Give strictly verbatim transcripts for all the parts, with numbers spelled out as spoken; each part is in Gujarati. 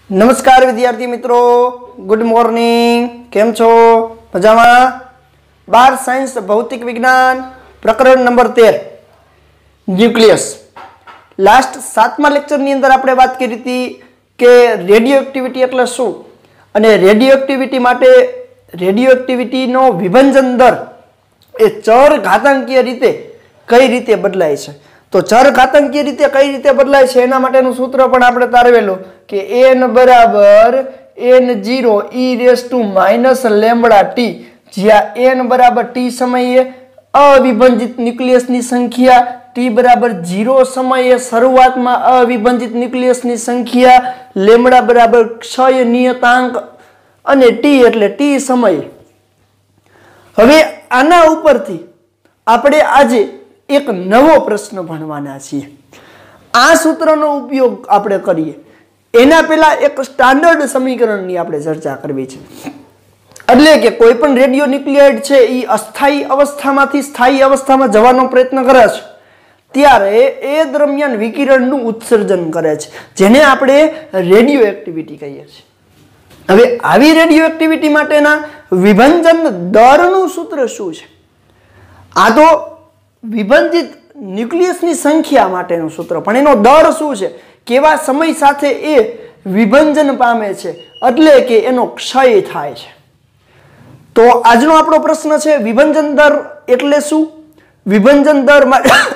नमस्कार विद्यार्थी मित्रों, गुड मॉर्निंग। केम छो? मजामा? बार साइंस भौतिक विज्ञान प्रकरण नंबर तेर न्यूक्लियस। लास्ट सातमा लेक्चर नी अंदर आपणे बात करी थी के रेडियो एक्टिविटी एटले शुं अने रेडियो एक्टिविटी माटे रेडियो एक्टिविटी नो विभंजन दर ए चर घातांकीय रीते कई रीते बदलाय छे। तो चर घातांकीय रीते कई रीते बदलाय छे एना माटेनुं सूत्र पण आपणे तारवेલું કે n बराबर n zero e raised to minus lambda t, જ્યાં n बराबर t समये अविभंजित न्यूक्लियस नी संख्या, t बराबर जीरो समये शुरुआत में अविभंजित न्यूक्लियस नी संख्या, लेमड़ा बराबर क्षय नियतांक अने t एटले t समय। हवे आना उपरथी आपणे आजे एक नवो प्रश्न भणवाना छीए। आ सूत्रनो उपयोग आपणे करीए एना पहेला एक स्टान्डर्ड समीकरणनी आपणे चर्चा करवी छे। એટલે કે કોઈ પણ રેડિયો ન્યુક્લિયોઇડ છે એ અસ્થાયી અવસ્થામાંથી સ્થાયી અવસ્થામાં જવાનો પ્રયત્ન કરે છે ત્યારે એ દરમિયાન વિકિરણનું ઉત્સર્જન કરે છે, જેને આપણે રેડિયો એક્ટિવિટી કહીએ છીએ। હવે આવી રેડિયો એક્ટિવિટી માટેના વિભંજન દરનું સૂત્ર શું છે? આ તો વિભંજિત ન્યુક્લિયસની સંખ્યા માટેનું સૂત્ર, પણ એનો દર શું છે? કેવા સમય સાથે એ વિભંજન પામે છે, એટલે કે એનો ક્ષય થાય છે। तो आजनो आपणो प्रश्न छे विभंजन दर एटले शुं? विभंजन दर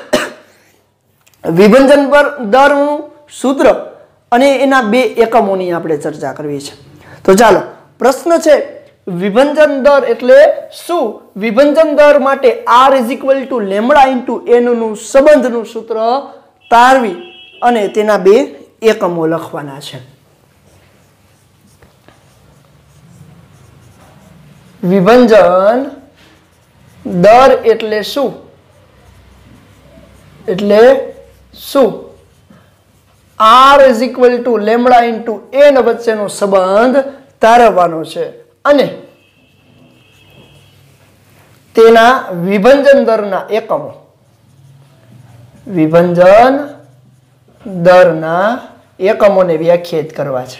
विभंजन पर दरनुं सूत्र अने एना बे एकमोनी आपणे चर्चा करवी छे। तो चालो प्रश्न छे विभंजन दर एटले शुं? विभंजन दर माटे r is equal to lambda into n नुं संबंधनुं सूत्र तारवी अने तेना बे एकमो लखवाना छे। विभंजन दर एटले शुं? एटले शुं? r is equal to lambda into n वच्चेनो संबंध तारवવાનો છે અને તેના વિભંજન દરના એકમો વિભંજન દરના એકમોને વ્યાખ્યાયિત કરવા છે।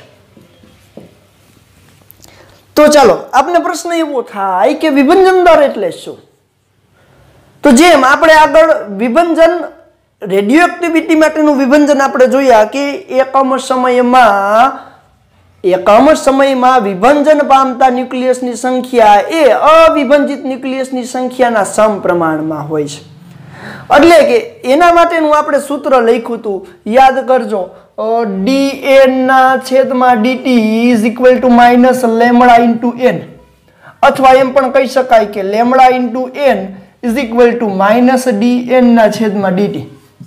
तो चलो आपने प्रश्न एवो थाय के विभंजन दर एटले शुं? तो जेम आपणे आगळ विभंजन रेडियो एक्टिविटी माटेनुं विभंजन आपणे जोया के एकम समयमां एकम समयमां विभंजन पामता न्यूक्लियसनी संख्या ए अविभंजित न्यूक्लियसनी संख्याना समप्रमाणमां होय छे। એટલે કે એના માટેનું આપણે સૂત્ર લખ્યું હતું, યાદ કરજો, dn ના છેદમાં dt is equal to minus lambda into n, અથવા એમ પણ કહી શકાય કે lambda into n is equal to minus dn ના છેદમાં dt।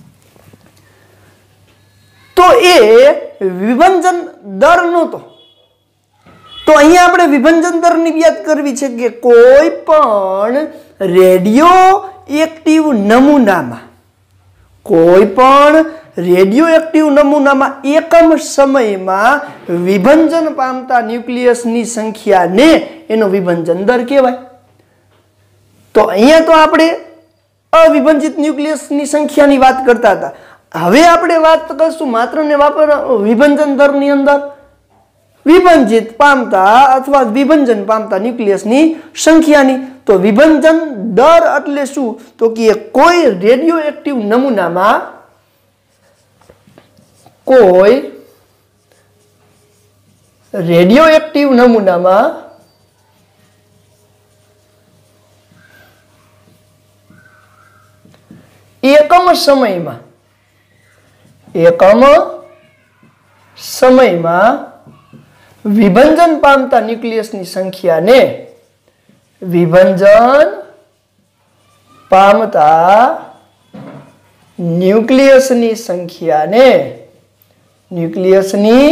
તો એ વિભંજન દર નહોતો। તો અહીંયા આપણે વિભંજન દરની વ્યાત કરવી છે કે કોઈ પણ રેડિયો एक्टिव नमूनामां कोई पण रेडियो एक्टिव नमूनामां एकम समयमां विभंजन पामता न्यूक्लियसनी संख्याने एनो विभंजन दर कहेवाय। तो अहींया तो आपणे अविभंजित न्यूक्लियसनी संख्यानी वात करता हता, हवे आपणे वात करशुं मात्र ने वापर विभंजन दरनी अंदर विभंजित पामता अथवा विभंजन पामता न्यूक्लियसनी संख्यानी। तो विभंजन दर એટલે શું? તો કે કોઈ રેડિયો એક્ટિવ નમૂનામાં કોઈ રેડિયો એક્ટિવ નમૂનામાં એકમ સમયમાં એકમ સમયમાં વિભંજન પામતા ન્યુક્લિયસની સંખ્યાને विभंजन पामता न्यूक्लियसनी संख्या ने न्यूक्लियसनी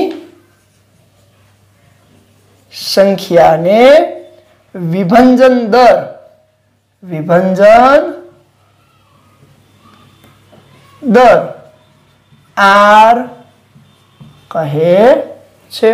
संख्या ने विभंजन दर विभंजन दर आर कहे छे।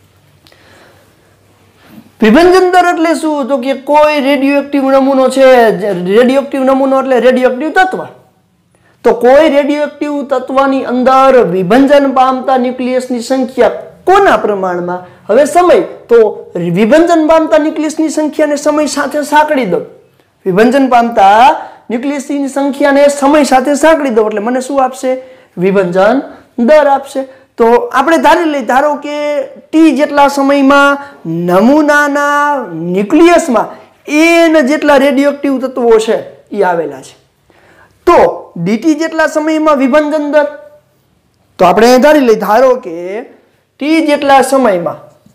विभंजन दर એટલે શું? તો કે કોઈ રેડિયો એક્ટિવ નમૂનો છે, રેડિયો એક્ટિવ નમૂનો એટલે રેડિયો એક્ટિવ તત્વ। તો કોઈ રેડિયો એક્ટિવ તત્વની અંદર વિભંજન પામતા ન્યુક્લિયસની સંખ્યા કોના પ્રમાણમાં? હવે સમય તો વિભંજન પામતા ન્યુક્લિયસની સંખ્યાને સમય સાથે સાંકળી દો. વિભંજન પામતા ન્યુક્લિયસની સંખ્યાને સમય સાથે સાંકળી દો એટલે મને શું આપશે? વિભંજન દર આપશે. તો આપણે ધારી લઈએ, ધારો કે ટી જેટલા સમયમાં નમૂનાના ન્યુક્લિયસમાં એન જેટલા રેડિયોએક્ટિવ તત્વો છે એ આવેલા છે. તો ડીટી જેટલા સમયમાં વિભંજન દર, તો આપણે ધારી લઈએ, ધારો કે ટી જેટલા સમયમાં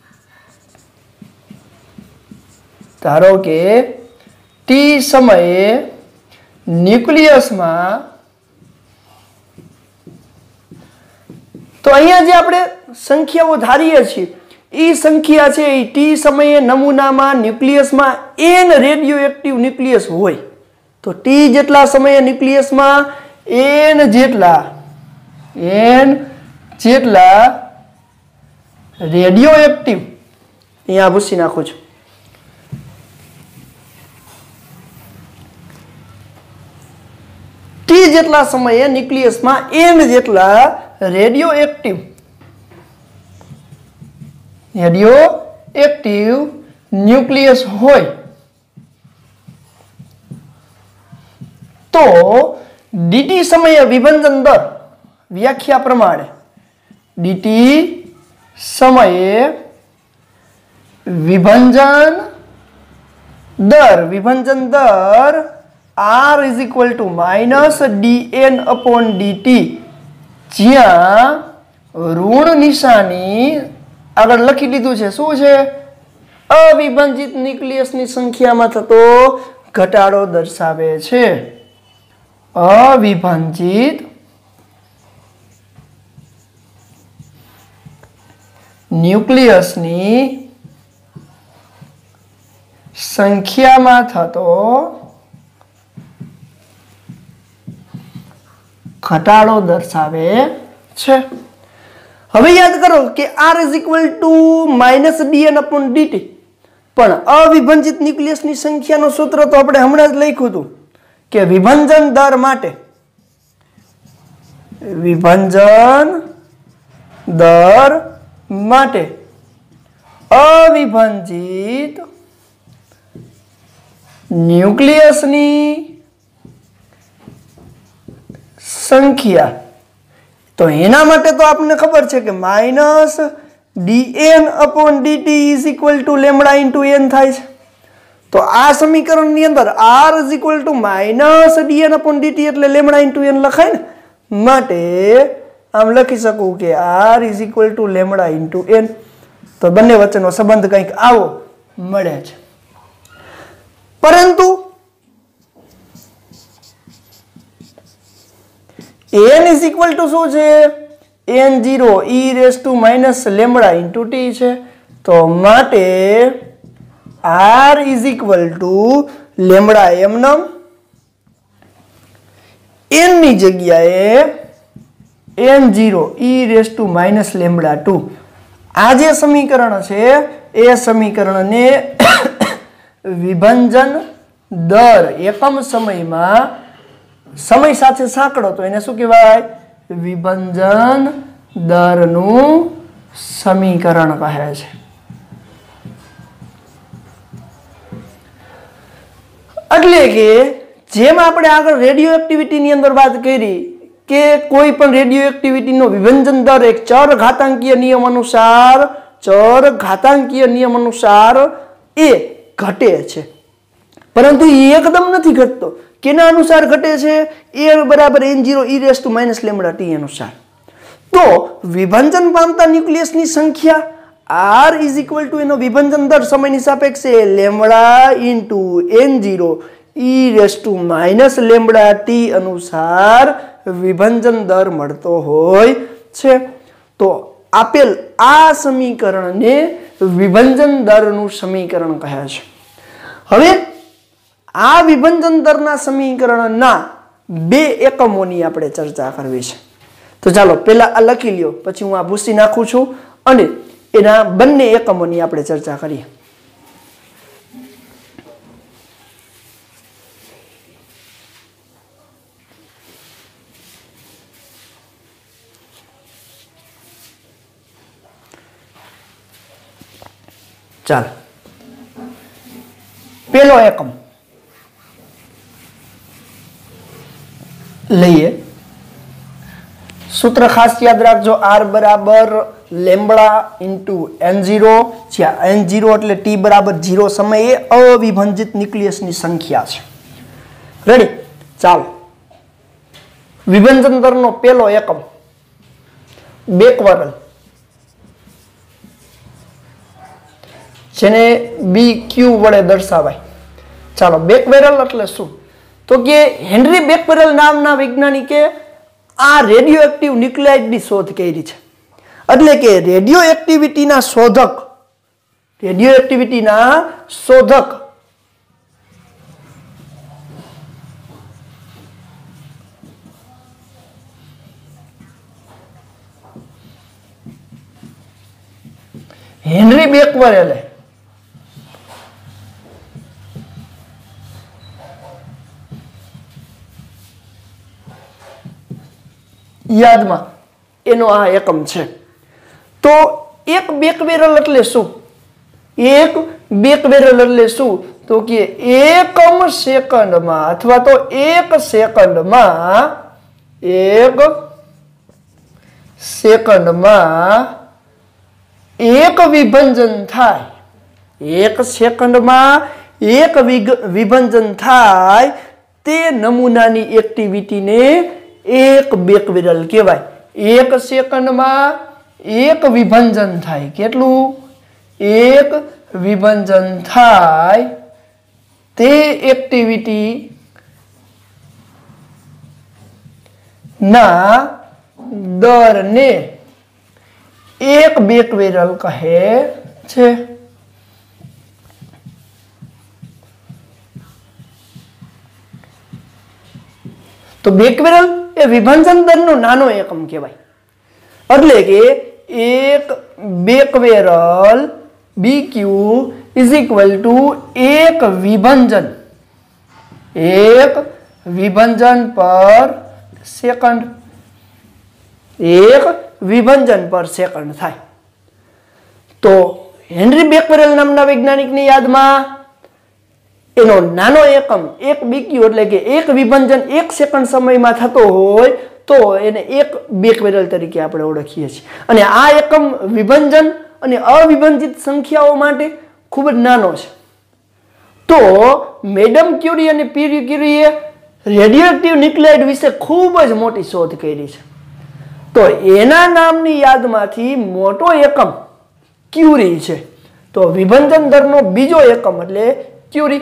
ધારો કે ટી સમયે ન્યુક્લિયસમાં, તો અહીંયા જે આપણે સંખ્યાઓ ધારીએ છીએ એ સંખ્યા છે એ ટી સમયે નમૂનામાં ન્યુક્લિયસમાં એન રેડિયોએક્ટિવ ન્યુક્લિયસ હોય તો ટી જેટલા સમયે ન્યુક્લિયસમાં એન જેટલા એન જેટલા રેડિયોએક્ટિવ, અહીંયા ભૂસી નાખું છું, ટી જેટલા સમયે ન્યુક્લિયસમાં એન જેટલા રેડિયોએક્ટિવ રેડિયોએક્ટિવ ન્યુક્લિયસ હોય તો ડીટી સમયે વિભંજન દર વ્યાખ્યા પ્રમાણે ડીટી સમયે વિભંજન દર વિભંજન દર R is equal to minus dn upon dt, જ્યાં ઋણ નિશાની આગળ લખી લીધું છે. શું છે? અવિભાજિત ન્યુક્લિયસની સંખ્યામાં થતો ઘટાડો દર્શાવે છે. અવિભાજિત ન્યુક્લિયસની સંખ્યામાં થતો ઘટાડો દર્શાવે છે. હવે યાદ કરો કે R is equal to minus dn upon dt, પણ અવિભાજિત ન્યુક્લિયસની સંખ્યાનું સૂત્ર તો આપણે હમણાં જ લખ્યું હતું કે વિભંજન દર માટે વિભંજન દર માટે અવિભાજિત ન્યુક્લિયસની સંખ્યા, તો એના માટે તો આપણને ખબર છે કે minus dn upon dt is equal to lambda into n થાય છે. તો આ સમીકરણની અંદર r is equal to minus dn upon dt એટલે લેમ્બડા into n લખાય ને, માટે આમ લખી શકું કે r is equal to lambda into n. તો બંને વચ્ચેનો સંબંધ કંઈક આવો મળે છે. પરંતુ n is equal to શું છે? n zero e raised to minus lambda into t છે. તો માટે r is equal to lambda m નમ n ની જગ્યાએ n zero e raised to minus lambda ટુ. આ જે સમીકરણ છે એ સમીકરણને વિભંજન દર એકમ સમયમાં સમય સાથે સાંકળો તો એને શું કહેવાય? વિભંજન દરનું સમીકરણ કહે છે. એટલે કે જેમ આપણે આગળ રેડિયો એક્ટિવિટીની અંદર વાત કરી કે કોઈ પણ રેડિયો એક્ટિવિટીનો વિભંજન દર એક ચર ઘાતાંકીય નિયમ અનુસાર ચર ઘાતાંકીય નિયમ અનુસાર એ ઘટે છે, પરંતુ એ એકદમ નથી ઘટતો. કેના અનુસાર ઘટે છે? a બરાબર n zero e raised to minus lambda t અનુસાર. તો વિભંજન પામતા ન્યુક્લિયસની સંખ્યા r is equal to એનો વિભંજન દર સમયની સાપેક્ષે lambda into n zero e raised to minus lambda t અનુસાર વિભંજન દર મળતો હોય છે. તો આપેલ આ સમીકરણને વિભંજન દરનું સમીકરણ કહે છે. હવે આ વિભંજન દરના સમીકરણના બે એકમોની આપણે ચર્ચા કરવી છે. તો ચાલો પહેલા આ લખી લ્યો, પછી હું આ ભૂસી નાખું છું અને એના બંને એકમોની આપણે ચર્ચા કરીએ. ચાલ પેલો એકમ લઈએ. सूत्र खास याद रखो आर बराबर लेम्बड़ा इंटू एन जीरो ज्यां एन जीरो एटले टी बराबर जीरो समये अविभंजित न्यूक्लियस की संख्या है. रेडी चालो विभंजन दर नो पहलो एकम बेकवरल जेने बी क्यू वडे दर्शावाय. चलो बेकवेरल एटले शुं तो कि हेनरी बेकवेरल नामना वैज्ञानिके आ रेडियो एक्टिव न्यूक्लियाइड की शोध करी है. एटले के रेडियो एक्टिविटी ना शोधक रेडियो एक्टिविटी ना शोधक हेनरी बेकवेरल याद में एनो आ एकम छे. तो एक बेकवेरल एटले शुं एक बेकवेरल एटले शुं तो कि एकम सेकंड में अथवा तो एक सेकंड में एक सेकंड में एक विभंजन थाय. एक सेकंड में एक विभंजन थाय ते नमूनानी एक्टिविटी ने एक बेकवेरल कहेवाय. एक सेकंड में एक विभंजन थाय केटलू एक विभंजन थाय ते एक्टिविटी ना दर ने एक बेकवेरल कहे छे. तो बेकवेरल ए विभंजन दर नो नानो एकम कहेवाय. एटले के एक becquerel B Q is equal to एक विभंजन एक विभंजन पर सेकंड एक विभंजन पर सेकंड थाय. तो हेनरी बेकवेरल नामना वैज्ञानिक ની યાદમાં એનો નાનો એકમ એક બીક્યુ એટલે કે એક વિભંજન એક સેકન્ડ સમયમાં થતો હોય તો એને એક બેકવેરલ તરીકે આપણે ઓળખીએ છીએ. અને આ એકમ વિભંજન અને અવિભંજિત સંખ્યાઓ માટે ખૂબ જ નાનો છે. તો મેડમ ક્યુરી અને પીરી ક્યુરીએ રેડિયોએક્ટિવ ન્યુક્લિયાઇડ વિશે ખૂબ જ મોટી શોધ કરી છે. તો એના નામની યાદમાંથી મોટો એકમ ક્યુરી છે. તો વિભંજન દરનો બીજો એકમ એટલે ક્યુરી.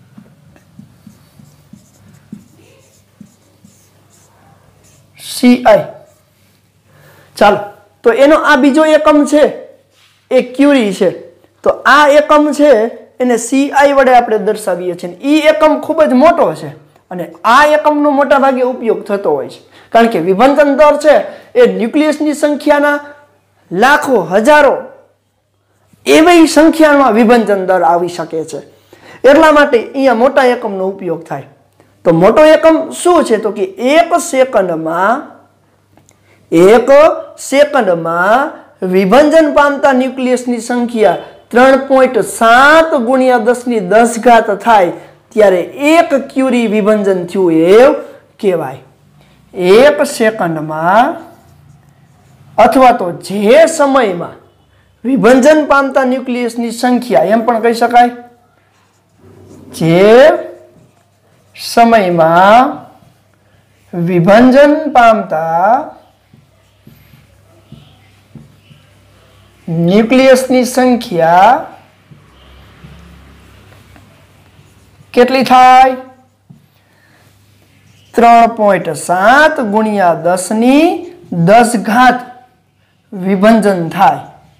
सीआई चलो तो एनो आ बीजो एकम छे ए क्यूरी छे. तो आ एकम छे एने सीआई वडे आपणे दर्शावीए छीए. ई एकम खूब ज मोटो छे अने आ एकमनो मोटा भागे उपयोग थतो होय छे कारण के विभंजन दर छे ए न्यूक्लियसनी संख्याना लाखों हजारों एवी संख्यामां विभंजन दर आवी शके छे. એટલા માટે અહીંયા મોટા એકમનો ઉપયોગ થાય. तो मोटो एकम शुं छे तो कि एक सेकंड में एक सेकंड में विभंजन पामता न्यूक्लियस की संख्या त्रण पॉइंट सात गुणिया दस नी दस घात थाय त्यारे एक क्यूरी विभंजन थयुं एवुं कहेवाय. एक सेकंड में अथवा तो जे समय में विभंजन पामता न्यूक्लियस की संख्या एम पण कही शकाय जे समय में विभंजन पामता न्यूक्लियस की संख्या केटली थाय त्रण पॉइंट सात गुणिया दस नी दस घात विभंजन थाय.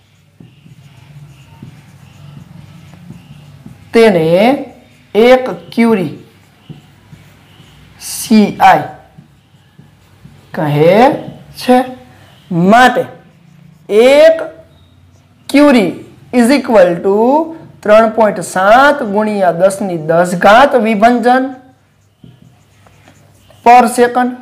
तेने एक क्यूरी सीआई कहे छे. माटे एक क्यूरी इज इक्वल टू त्रण पॉइंट सात गुणिया दस नी दस घात विभंजन पर सेकंड.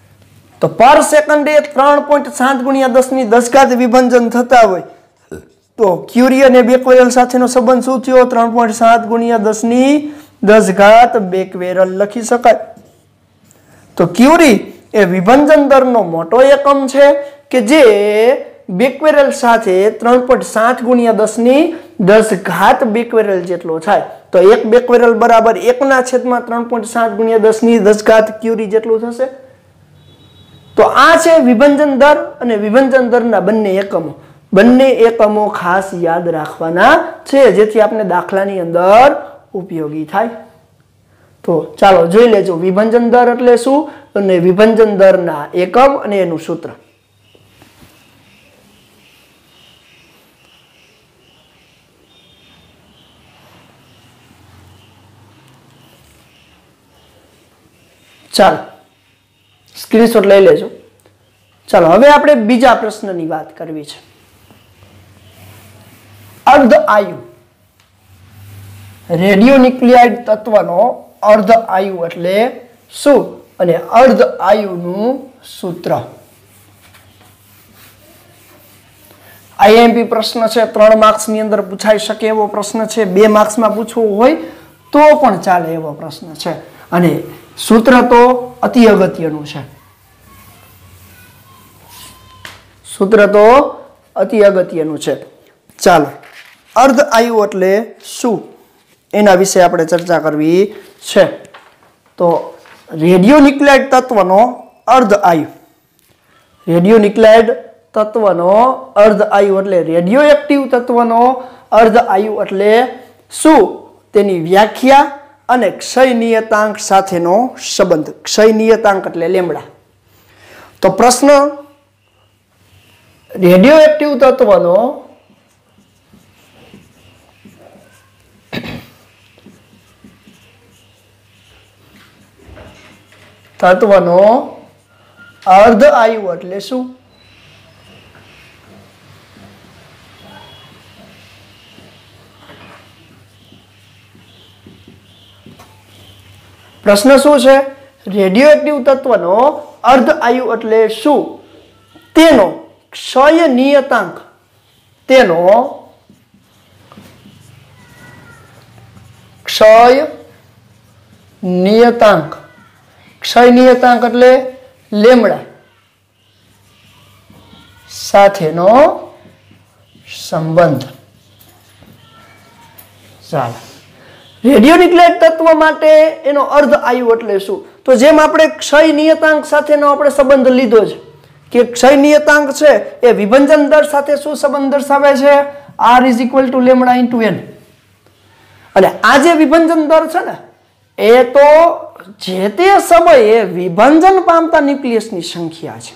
तो पर सेकंड ए त्रण पॉइंट सात गुणिया दस नी दस घात विभंजन थता होय તો ક્યુરી અને બેક્વેરલ સાથેનો સંબંધ શું થયો? ત્રણ પોઈન્ટ સાત ગુણ્યા દસ ની દસ ઘાત બેક્વેરલ લખી શકાય. તો ક્યુરી એ વિભંજન દરનો મોટો એકમ છે કે જે બેક્વેરલ સાથે ત્રણ પોઈન્ટ સાત ગુણ્યા દસ ની દસ ઘાત બેક્વેરલ જેટલો થાય. તો એક બેક્વેરલ બરાબર એક ના છેદમાં ત્રણ પોઈન્ટ સાત ગુણ્યા દસ ની દસ ઘાત ક્યુરી જેટલું થશે. તો આ છે વિભંજન દર અને વિભંજન દરના બંને એકમો. બંને એકમો ખાસ યાદ રાખવાના છે જેથી આપણે દાખલાની અંદર ઉપયોગી થાય. તો ચાલો જોઈ લેજો વિભંજન દર એટલે શું અને વિભંજન દરના એકમ અને એનું સૂત્ર. ચાલો સ્ક્રીનશોટ લઈ લેજો. ચાલો હવે આપણે બીજા પ્રશ્નની વાત કરવી છે. અર્ધ આયુ રેડિયોન્યુક્લિયાઇડ તત્વનો અર્ધ આયુ એટલે શું અને અર્ધ આયુનું સૂત્ર. આઈએમપી પ્રશ્ન છે, ત્રણ માર્ક્સ ની અંદર પૂછાઈ શકે એવો પ્રશ્ન છે, બે માર્ક્સ માં પૂછવું હોય તો પણ ચાલે એવો પ્રશ્ન છે અને સૂત્ર તો અતિ અગત્યનું છે. સૂત્ર તો અતિ અગત્યનું છે. ચાલો અર્ધ આયુ એટલે શું એના વિશે આપણે ચર્ચા કરવી છે. તો રેડિયોન્યુક્લિયાઇડ તત્વનો અર્ધ આયુ રેડિયોન્યુક્લિયાઇડ તત્વનો અર્ધ આયુ એટલે રેડિયો એક્ટિવ તત્વનો અર્ધ આયુ એટલે શું તેની વ્યાખ્યા અને ક્ષય નિયતાંક સાથેનો સંબંધ. ક્ષય નિયતાંક એટલે લેમ્ડા. તો પ્રશ્ન રેડિયો એક્ટિવ તત્વનો તત્વનો અર્ધ આયુ એટલે શું? પ્રશ્ન શું છે? રેડિયો એક્ટિવ તત્વનો અર્ધ આયુ એટલે શું? તેનો ક્ષય નિયતાંક તેનો ક્ષય નિયતાંક ક્ષય નિયતાંક એટલે લેમ્ડા સાથેનો સંબંધ. ચાલો રેડિયોન્યુક્લિયાઇડ તત્વ માટે એનો અર્ધ આયુ એટલે શું? તો જેમ આપણે ક્ષય નિયતાંક સાથેનો આપણે સંબંધ લીધો છે કે ક્ષય નિયતાંક છે એ વિભંજન દર સાથે શું સંબંધ દર્શાવે છે? R is equal to lambda into n. અને આ જે વિભંજન દર છે ને એ તો જે તે સમયે વિભંજન પામતા ન્યુક્લિયસની સંખ્યા છે.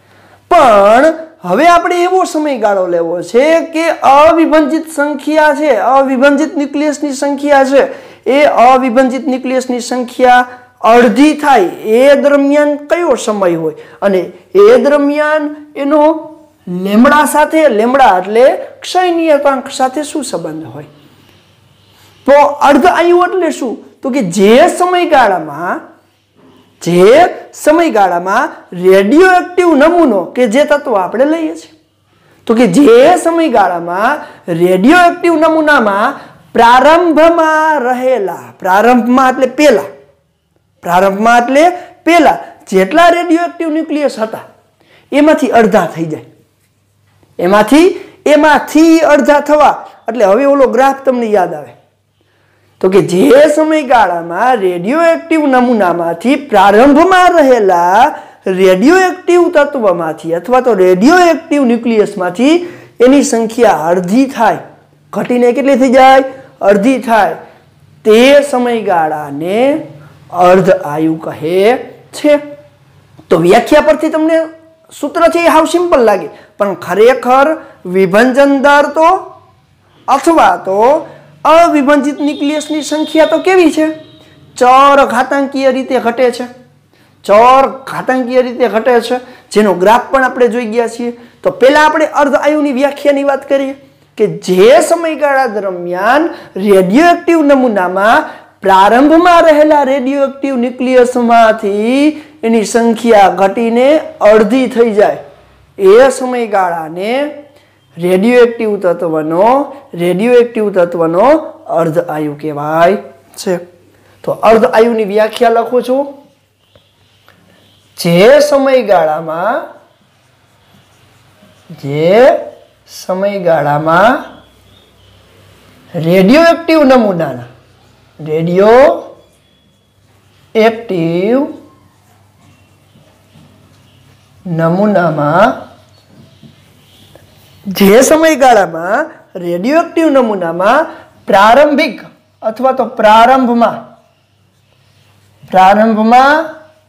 પણ હવે આપણે એવો સમયગાળો લેવો છે કે અવિભંજિત સંખ્યા છે, અવિભંજિત ન્યુક્લિયસની સંખ્યા છે એ અવિભંજિત ન્યુક્લિયસની સંખ્યા અડધી થાય એ દરમિયાન કયો સમય હોય અને એ દરમિયાન એનો લેમ્ડા સાથે લેમ્ડા એટલે ક્ષય નિયતાંક સાથે શું સંબંધ હોય? તો અર્ધ આયુ એટલે શું? તો કે જે સમયગાળામાં જે સમયગાળામાં રેડિયો એક્ટિવ નમૂનો કે જે તત્વ આપણે લઈએ છીએ તો કે જે સમયગાળામાં રેડિયો એક્ટિવ નમૂનામાં પ્રારંભમાં રહેલા પ્રારંભમાં એટલે પહેલા પ્રારંભમાં એટલે પહેલા જેટલા રેડિયો એક્ટિવ ન્યુક્લિયસ હતા એમાંથી અડધા થઈ જાય. એમાંથી એમાંથી અડધા થવા એટલે હવે ઓલો ગ્રાફ તમને યાદ આવે તો કે જે સમયગાળામાં રેડિયો એક્ટિવ નમૂનામાંથી પ્રારંભમાં રહેલા રેડિયો એક્ટિવ તત્વમાંથી અથવા તો રેડિયો એક્ટિવ ન્યુક્લિયસમાંથી એની સંખ્યા અડધી થાય, ઘટીને કેટલી થઈ જાય? અડધી થાય. તે સમયગાળાને અર્ધ આયુ કહે છે. તો વ્યાખ્યા પરથી તમને સૂત્ર છે એ હાવ સિમ્પલ લાગે પણ ખરેખર વિભંજન દર તો અથવા તો અવિભંજિત ન્યુક્લિયસની સંખ્યા તો કેવી છે? ચર ઘાતાંકીય રીતે ઘટે છે. ચર ઘાતાંકીય રીતે ઘટે છે જેનો ગ્રાફ પણ આપણે જોઈ ગયા છીએ. તો પહેલા આપણે અર્ધ આયુની વ્યાખ્યાની વાત કરીએ કે જે સમયગાળા દરમિયાન રેડિયો એક્ટિવ નમૂનામાં પ્રારંભમાં રહેલા રેડિયો એક્ટિવ ન્યુક્લિયસમાંથી એની સંખ્યા ઘટીને અડધી થઈ જાય એ સમયગાળાને રેડિયો એક્ટિવ તત્વનો રેડિયો એક્ટિવ તત્વનો અર્ધ આયુ કહેવાય છે. તો અર્ધ આયુની વ્યાખ્યા લખું છું. જે સમયગાળામાં જે સમયગાળામાં રેડિયો એક્ટિવ નમૂનાના રેડિયો એક્ટિવ નમૂનામાં જે સમયગાળામાં રેડિયો એક્ટિવ નમૂનામાં પ્રારંભિક અથવા તો પ્રારંભમાં પ્રારંભમાં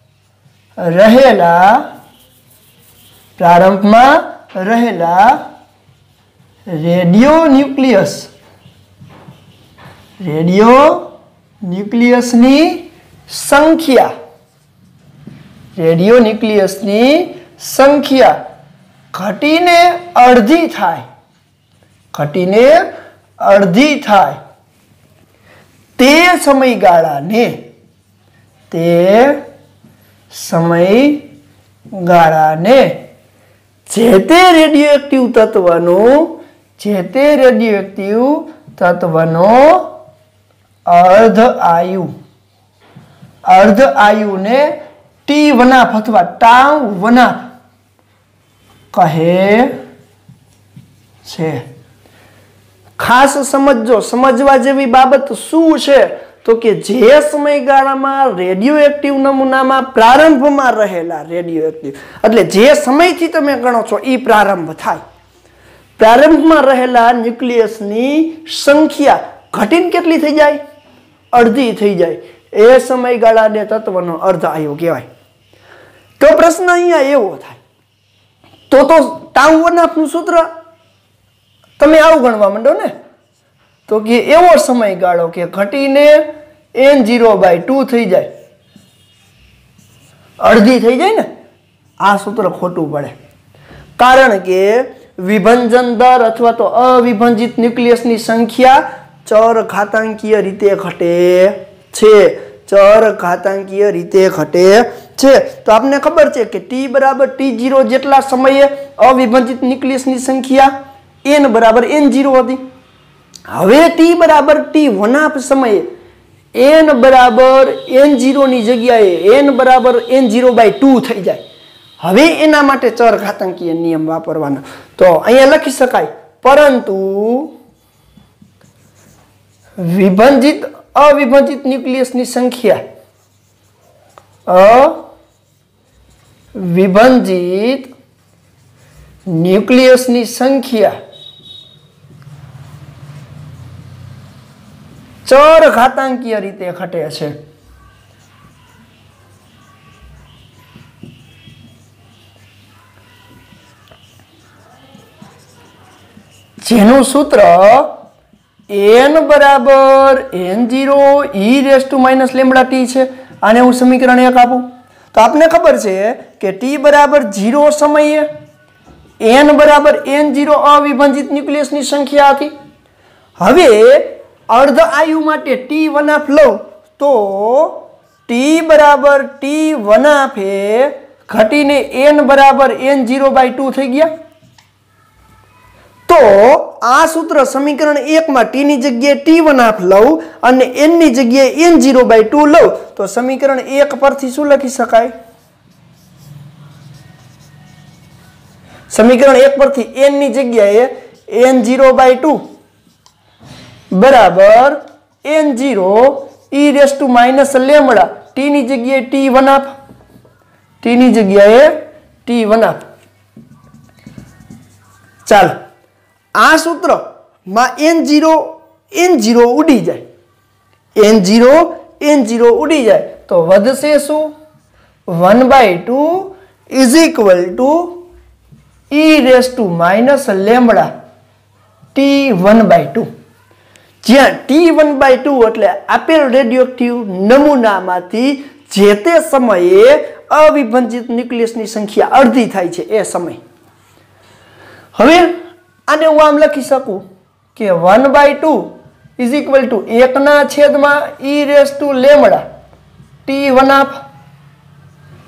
રહેલા પ્રારંભમાં રહેલા રેડિયો ન્યુક્લિયસ રેડિયો ન્યુક્લિયસની સંખ્યા રેડિયો ન્યુક્લિયસની સંખ્યા ઘટીને અડધી થાય ઘટીને અડધી થાય તે સમયગાળાને તે સમયગાળાને જે તે રેડિયો એક્ટિવ તત્વનું જે તે રેડિયો એક્ટિવ તત્વનો અર્ધ આયુ અર્ધ આયુને ટી વનાફ અથવા ટાઉ વનાફ કહે છે. ખાસ સમજો, સમજવા જેવી બાબત શું છે તો કે જે સમયગાળામાં રેડિયો એક્ટિવ નમૂનામાં પ્રારંભમાં રહેલા રેડિયો એક્ટિવ એટલે જે સમયથી તમે ગણો છો એ પ્રારંભ થાય. પ્રારંભમાં રહેલા ન્યુક્લિયસની સંખ્યા ઘટીને કેટલી થઈ જાય? અડધી થઈ જાય. એ સમયગાળાને તત્વનો અર્ધ આયુ કહેવાય. તો પ્રશ્ન અહીંયા એવો થાય તો તો ટાઉ વનાફનું સૂત્ર તમે આવું ગણવા માંડો ને તો કે એવો સમયગાળો કે ઘટીને એન ઝીરો બાય ટુ થઈ જાય અડધી થઈ જાય ને આ સૂત્ર ખોટું પડે. કારણ કે વિભંજન દર અથવા તો અવિભંજિત ન્યુક્લિયસની સંખ્યા ચર ઘાતાંકીય રીતે ઘટે છે ચર ઘાતાંકીય રીતે ઘટે છે. તો આપને ખબર છે કે ટી બરાબર ટી ઝીરો જેટલા સમયે અવિભંજિત ન્યુક્લિયસની સંખ્યા એન બરાબર એન ઝીરો હતી. હવે ટી બરાબર ટી વનાફ સમયે એન બરાબર એન ઝીરો ની જગ્યાએ એન બરાબર એન ઝીરો બાય ટુ થઈ જાય. હવે એના માટે ચર ઘાતાંકીય નિયમ વાપરવાનો. તો અહીંયા લખી શકાય પરંતુ વિભંજિત અવિભંજિત ન્યુક્લિયસની સંખ્યા અવિભંજિત ન્યુક્લિયસની સંખ્યા ચર ઘાતાંકીય રીતે ઘટે છે. જેનું સૂત્ર એન બરાબર N zero E raise to minus lambda T છે. આને હું સમીકરણ એક આપું તો આપને ખબર છે કે ટી બરાબર ઝીરો સમયે એન બરાબર એન ઝીરો અવિભંજિત ન્યુક્લિયસની સંખ્યા હતી. હવે અર્ધ આયુ માટે ટી વનાફ લઉં તો ટી બરાબર ટી વનાફે ઘટીને એન બરાબર એન ઝીરો બાય ટુ થઈ ગયા. તો આ સૂત્ર સમીકરણ એક માં ટી ની જગ્યાએ ટી વનાફ લઉં અને એન ની જગ્યાએ એન ઝીરો બાય ટુ લઉં તો સમીકરણ એક પરથી શું લખી શકાય? સમીકરણ એક પરથી એન ની જગ્યાએ એન ઝીરો બાય ટુ બરાબર N zero E raise to minus lambda T ની જગ્યાએ ટી વનાફ ટી ની જગ્યાએ ટી વનાફ. ચાલો આ સૂત્ર માં એન ઝીરો એન ઝીરો ઉડી જાય એન ઝીરો એન ઝીરો ઉડી જાય તો વધશે શું? One by two is equal to E raise to minus lambda T one by two. જ્યાં ટી વન બાય ટુ એટલે આપેલ રેડિયોએક્ટિવ નમૂનામાંથી જે તે સમયે અવિભંજિત ન્યુક્લિયસની સંખ્યા અડધી થાય છે એ સમય. હવે આને હું આમ લખી શકું કે one by two is equal to એકના છેદમાં E raise to lambda T one half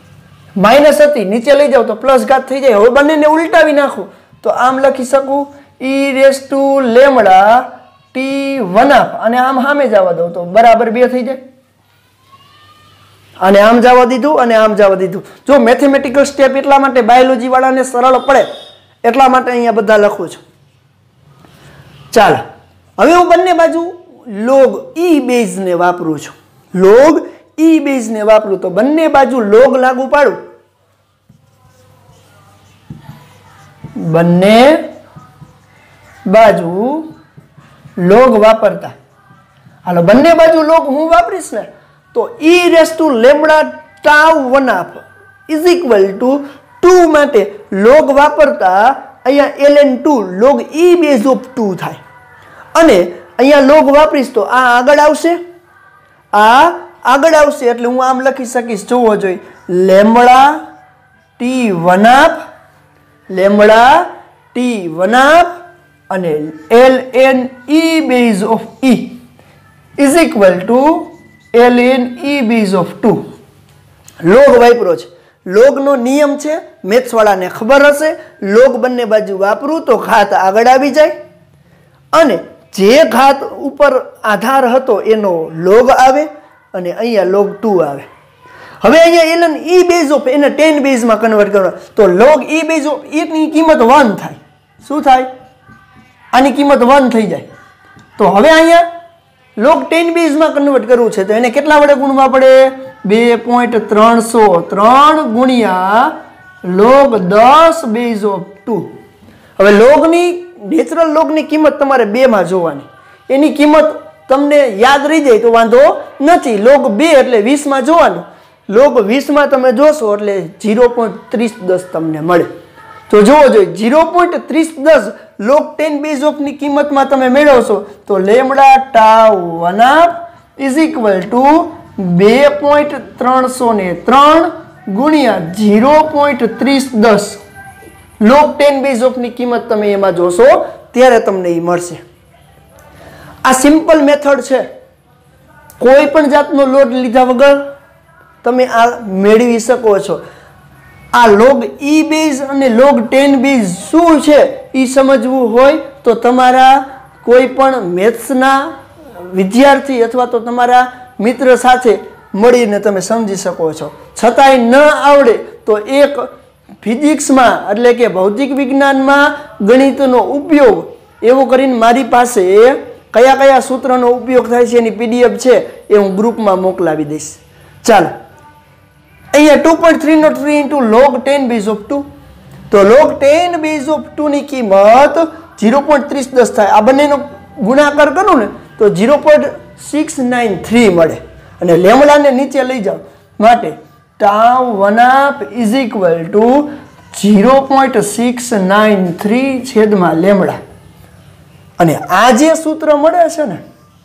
minus હતી નીચે લઈ જાવ તો પ્લસ ઘાત થઈ જાય. હવે બંનેને ઉલટાવી નાખું તો આમ લખી શકું E raise to lambda T one half અને આમ સામે જવા દઉં તો બરાબર બે થઈ જાય અને આમ જવા દીધું અને આમ જવા દીધું. જો મેથેમેટિકલ સ્ટેપ એટલા માટે બાયોલોજી વાળાને સરળ પડે એટલા માટે અહીંયા બધા લખું છું. ચાલો હવે હું બંને બાજુ લોગ ઈ બેઝ ને વાપરું છું. લોગ ઈ બેઝ ને વાપરું તો બંને બાજુ લોગ લાગુ પાડું. બંને બાજુ લોગ વાપરતા હાલો બંને બાજુ લોગ હું વાપરીશ ને તો E raise to lambda tau one half is equal to two માટે લોગ વાપરતા અહીંયા LN two log E base of two થાય અને અહીંયા લોગ વાપરીશ તો આ આગળ આવશે આ આગળ આવશે એટલે હું આમ લખી શકીશ જોવો જોઈએ lambda T one half lambda T one half અને L N E base of E is equal to L N E base of two. Log વાપરો છે. લોગનો નિયમ છે મેથ્સ વાળાને ખબર હશે. લોગ બંને બાજુ વાપરું તો ઘાત આગળ આવી જાય અને જે ઘાત ઉપર આધાર હતો એનો લોગ આવે અને અહીંયા લોગ ટુ આવે. હવે અહીંયા એલએન ઈ બેઝ ઓફ એને ટેન બેઝમાં કન્વર્ટ કરવા તો લોગ ઈ બેઝ ઓફ ની કિંમત વન થાય. શું થાય? આની કિંમત વન થઈ જાય. તો હવે અહીંયા લોગ ટેન બેઝમાં કન્વર્ટ કરવું છે તો એને કેટલા વડે ગુણવા પડે? બે પોઈન્ટ ત્રણસો ત્રણ ગુણ્યા લોગ દસ બેઝ ઓફ ટુ. હવે લોગની નેચરલ લોગની કિંમત તમારે બે માં જોવાની. એની કિંમત તમને યાદ રહી જાય તો વાંધો નથી. લોગ બે એટલે વીસ માં જોવાનું. લોગ વીસ માં તમે જોશો એટલે ઝીરો પોઈન્ટ ત્રીસ દસ તમને મળે. તો જોવો જોઈએ ઝીરો પોઈન્ટ ત્રીસ દસ લોગ ટેન બેઝ ઓફ ની કિંમતમાં તમે મેળવશો તો lambda tau one half is equal to બે પોઈન્ટ ત્રણસો ને ત્રણ ગુણ્યા ઝીરો પોઈન્ટ ત્રીસ દસ લોગ ટેન બેઝ ઓફ ની કિંમત તમે એમાં જોશો ત્યારે તમને એ મળશે. આ સિમ્પલ મેથડ છે. કોઈ પણ જાતનો લોડ લીધા વગર તમે આ મેળવી શકો છો. આ લોગ ઈ બેઝ અને લોગ ટેન બેઝ શું છે એ સમજવું હોય તો તમારા કોઈ પણ મેથ્સના વિદ્યાર્થી અથવા તો તમારા મિત્ર સાથે મળીને તમે સમજી શકો છો. છતાંય ન આવડે તો એક ફિઝિક્સમાં એટલે કે ભૌતિક વિજ્ઞાનમાં ગણિતનો ઉપયોગ એવો કરીને મારી પાસે કયા કયા સૂત્રનો ઉપયોગ થાય છે એની પીડીએફ છે એ હું ગ્રુપમાં મોકલાવી દઈશ. ચાલો અહીંયા two point three nought three into log ten base of two તો log ten base of two ની કિંમત ઝીરો પોઈન્ટ ત્રીસ દસ થાય. આ બંનેનો ગુણાકાર કરું ને તો zero point six nine three મળે અને લેમડાને નીચે લઈ જાઓ માટે tau one half is equal to zero point six nine three છેદમાં લેમડા. અને આ જે સૂત્ર મળે છે ને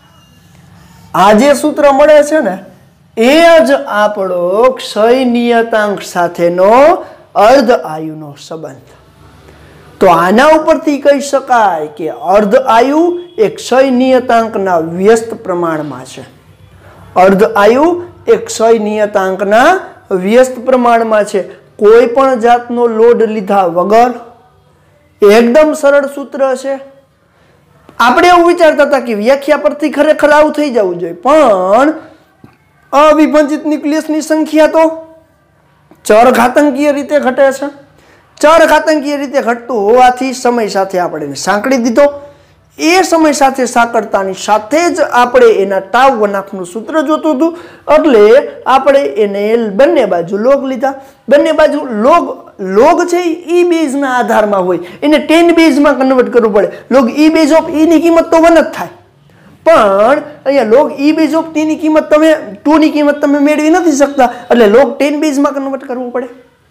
આ જે સૂત્ર મળે છે ને એ જ આપણો ક્ષય નિયતાંક સાથેનો અર્ધ આયુનો સંબંધ. તો આના ઉપરથી કહી શકાય કે અર્ધ આયુ એ ક્ષય નિયતાંકના વ્યસ્ત પ્રમાણમાં છે. અર્ધ આયુ એ ક્ષય નિયતાંકના વ્યસ્ત પ્રમાણમાં છે. કોઈ પણ જાતનો લોડ લીધા વગર એકદમ સરળ સૂત્ર છે. આપણે એવું વિચારતા હતા કે વ્યાખ્યા પરથી ખરેખર આવું થઈ જવું જોઈએ પણ અવિભાજિત ન્યુક્લિયસની સંખ્યા તો ચર ઘાતાંકીય રીતે ઘટે છે. ચર ઘાતાંકીય રીતે ઘટતું હોવાથી સમય સાથે આપણે સાંકળી દીધો. એ સમય સાથે સાંકળતાની સાથે જ આપણે એના ટાઉ વન હાફનું સૂત્ર જોતું હતું એટલે આપણે એને બંને બાજુ લોગ લીધા. બંને બાજુ લોગ લોગ છે ઈ બેઝના આધારમાં હોય એને ટેન બેઝમાં કન્વર્ટ કરવું પડે. Log E base of E ની કિંમત તો વન જ થાય પણ અહીંયા log E base of T ની કિંમત તમે ટુ ની કિંમત તમે મેળવી નથી શકતા એટલે લોગ ટેન બેઝમાં કન્વર્ટ કરવું પડે.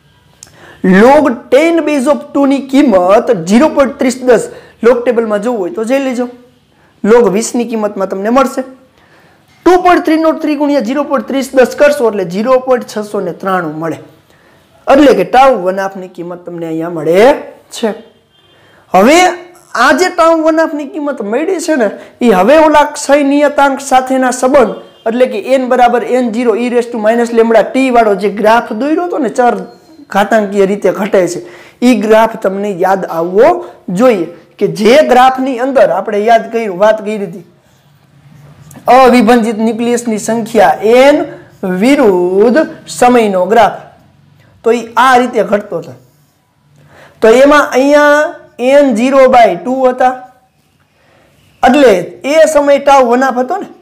Log ten base of two ની કિંમત ઝીરો પોઈન્ટ ત્રીસ દસ લોગ ટેબલમાં જોવું હોય તો જઈ લેજો. લોગ વીસ ની કિંમતમાં તમને મળશે. Two point three nought three ગુણ્યા ઝીરો પોઈન્ટ ત્રીસ દસ કરશો એટલે ઝીરો પોઈન્ટ છસો ને ત્રાણું મળે. એટલે કે ટાઉ વન હાફની કિંમત તમને અહીંયા મળે છે. હવે આ જે ટાઉ વન હાફની કિંમત મળી છે ને એ હવે ઓલા ક્ષય નિયતાંક સાથેના સંબંધ એટલે કે એન બરાબર N zero E raise to minus lambda T વાળો જે ગ્રાફ દોર્યો હતો ને ચર ઘાતાંકીય રીતે ઘટે છે એ ગ્રાફ તમને યાદ આવવો જોઈએ કે જે ગ્રાફની અંદર આપણે યાદ કર્યું વાત કરી હતી અવિભાજિત ન્યુક્લિયસની સંખ્યા એન વિરુદ્ધ સમયનો ગ્રાફ, તો એ આ રીતે ઘટતો હતો. તો એમાં અહીંયા એન ઝીરો બાય ટુ હતા, એટલે એ સમય ટાઉ વનાફ હતો ને,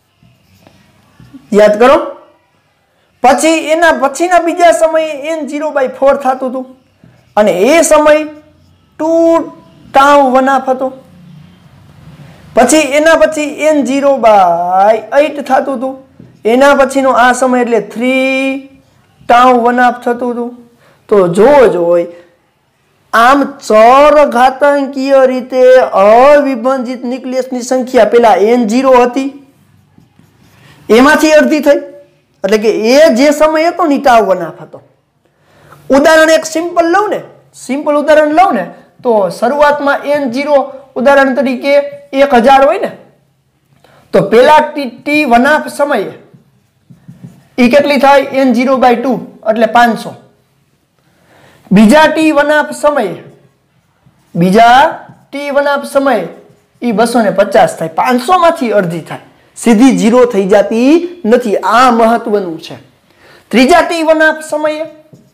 યાદ કરો. પછી એના પછીના બીજા સમયે એન ઝીરો બાય ફોર થતું હતું, અને એ સમય ટુ ટાઉ વનાફ હતો. પછી એના પછી એન ઝીરો બાય એટ થતું હતું, એના પછીનો આ સમય એટલે થ્રી ટાઉ વનાફ થતું હતું. તો જોવો જોઈએ આમ ચર ઘાતાંકીય રીતે અવિભાજિત ન્યુક્લિયસની સંખ્યા પેલા એન ઝીરો હતી એમાંથી અડધી થઈ, એટલે કે એ જે સમય હતો ને ટાઉ વનાફ હતો. ઉદાહરણ એક સિમ્પલ લઉં ને, સિમ્પલ ઉદાહરણ લઉં ને તો શરૂઆતમાં એન ઝીરો ઉદાહરણ તરીકે એક હજાર હોય ને, તો પેલા ટી વનાફ સમયે એ કેટલી થાય એન ઝીરો બાય ટુ એટલે પાંચસો. બીજા ટી વનાફ સમયે બીજા ટી વનાફ સમયે એ બસો ને પચાસ થાય, પાંચસો માંથી અડધી થાય, સીધી જીરો થઈ જતી નથી. આ મહત્વનું છે. ત્રીજા ટી વનાફ સમયે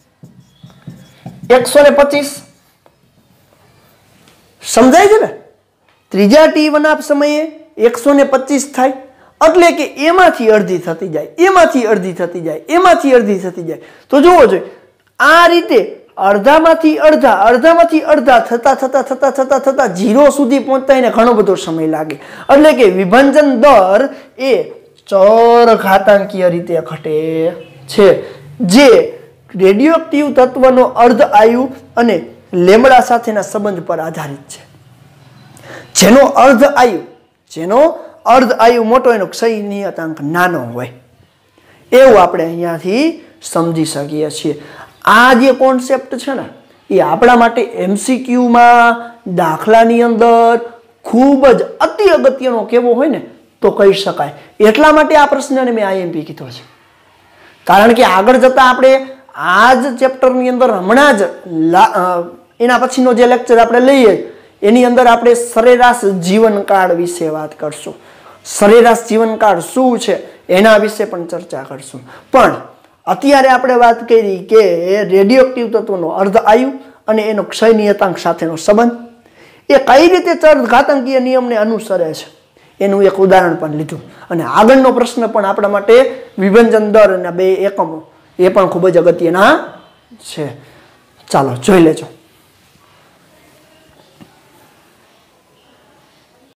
એકસો ને પચીસ, સમજાય છે ને? ત્રીજા ટી વનાફ સમયે એકસો ને પચીસ થાય, એટલે કે એમાંથી અડધી થતી જાય, એમાંથી અડધી થતી જાય, એમાંથી અડધી થતી જાય. તો જોવો જોઈએ આ રીતે અડધામાંથી અડધા અડધામાંથી અડધા થતા થતા થતા થતા થતા જીરો સુધી પહોંચતા એને ઘણો બધો સમય લાગે. એટલે કે વિભાજન દર એ ચર ઘાતાંકીય રીતે ઘટે છે, જે રેડિયોએક્ટિવ તત્વનો અર્ધ આયુ અને લેમડા સાથેના સંબંધ પર આધારિત છે. જેનો અર્ધ આયુ જેનો અર્ધ આયુ મોટો એનો ક્ષય નિયતાંક નાનો હોય, એવું આપણે અહીંયાથી સમજી શકીએ છીએ. આ જે કોન્સેપ્ટ છે ને એ આપણા માટે એમસીક્યુમાં દાખલાની અંદર ખૂબ જ અતિ અગત્યનો કેવો હોય ને તો કહી શકાય. એટલા માટે આ પ્રશ્નને મેં આઈએમપી કીધો છે, કારણ કે આગળ જતા આપણે આ જ ચેપ્ટરની અંદર હમણાં જ એના પછીનો જે લેક્ચર આપણે લઈએ એની અંદર આપણે સરેરાશ જીવનકાળ વિશે વાત કરશું. સરેરાશ જીવનકાળ શું છે એના વિશે પણ ચર્ચા કરશું. પણ અત્યારે આપણે વાત કરી કે રેડિયોએક્ટિવ તત્વનો અર્ધ આયુ અને એનો ક્ષય નિયતાંક સાથેનો સંબંધ એ કઈ રીતે ચર ઘાતાંકીય નિયમને અનુસરે છે એનું એક ઉદાહરણ પણ લીધું. અને આગળનો પ્રશ્ન પણ આપણા માટે વિભાજન દર અને બે એકમો એ પણ ખૂબ જ અગત્યના છે. ચાલો જોઈ લેજો.